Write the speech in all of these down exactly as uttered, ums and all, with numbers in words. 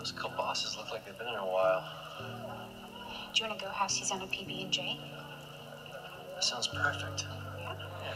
Those couple bosses look like they've been there a while. Do you want to go have Susanna P B and J? That sounds perfect. Yeah.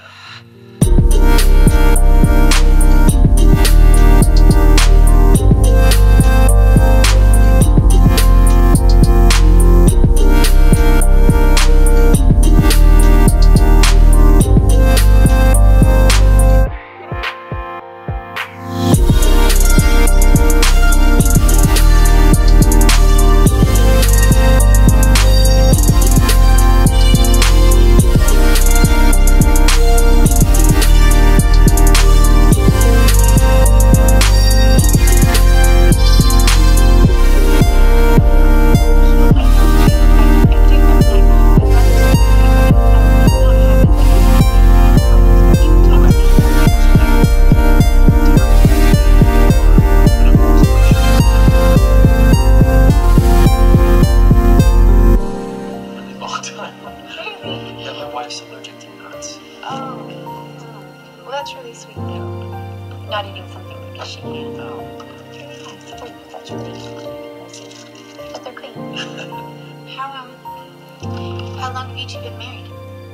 Yeah, my wife's allergic to nuts. Oh. Well, that's really sweet, though. Not eating something because she can't. No. Oh, that's really nice. But they're clean. How, um, how long have you two been married?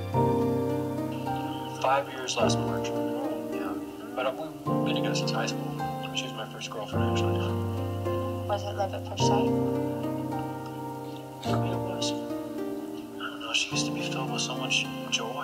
Five years last March. Yeah. But uh, we've been together since high school. She was my first girlfriend, actually. Was it love at first sight? For me, it was. I don't know, she used to be filled with so much joy.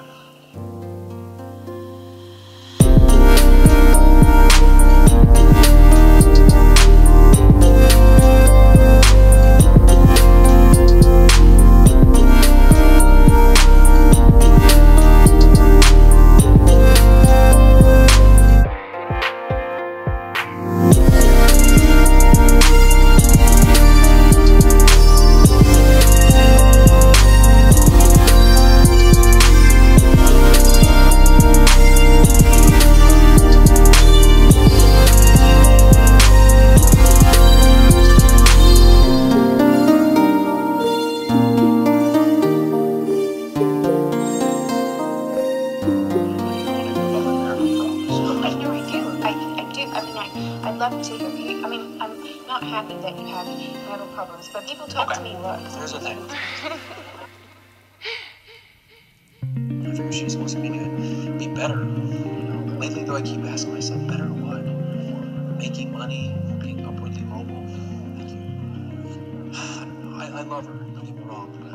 I'd love to hear you. I mean, I'm not happy that you have marital problems, but people talk Okay. to me. Look. Here's the thing. I figure she just wants me to be better. You know, lately, though, I keep asking myself, better what? Making money, being upwardly mobile. Like, I, I love her. Don't get me wrong.